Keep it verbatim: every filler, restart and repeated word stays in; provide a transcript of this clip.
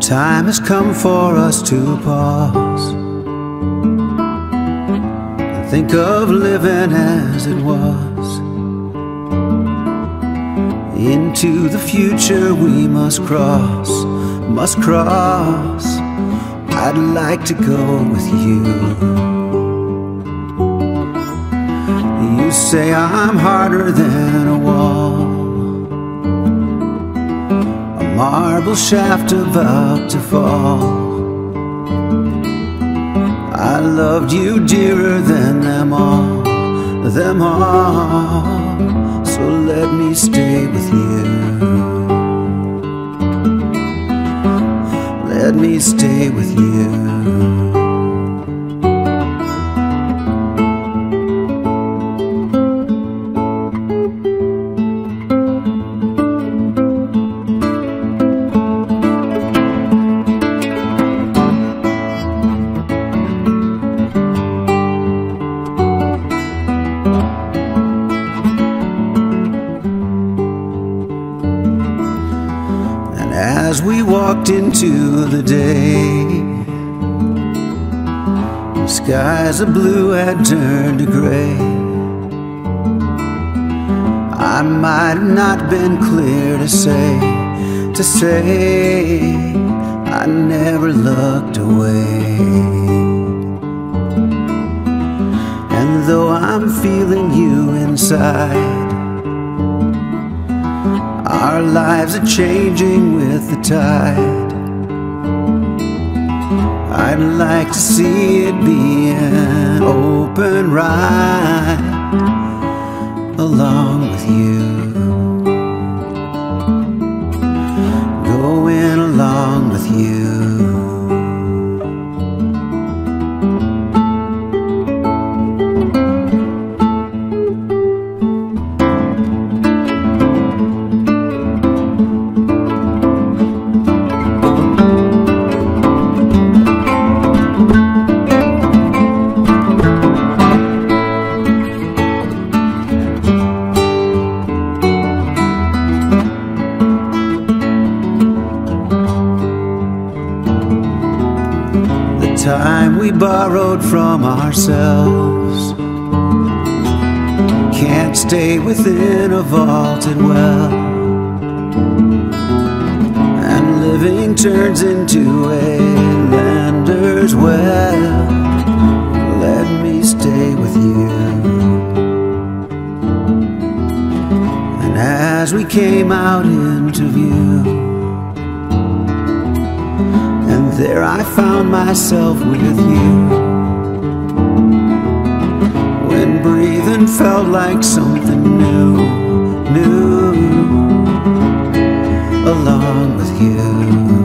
time has come for us to pause and think of living as it was. Into the future we must cross, must cross. I'd like to go with you. You say I'm harder than a wall, a marble shaft about to fall. I loved you dearer than them all, them all. So let me stay with you. Let me stay with you. As we walked into the day, the skies of blue had turned to gray. I might have not been clear to say, to say I never looked away. And though I'm feeling you inside, our lives are changing with the tide. I'd like to see it be an open ride along with you, going along with you. Time we borrowed from ourselves can't stay within a vaulted well, and living turns into a lender's well. Let me stay with you. And as we came out into view, there I found myself with you, when breathing felt like something new, new, along with you.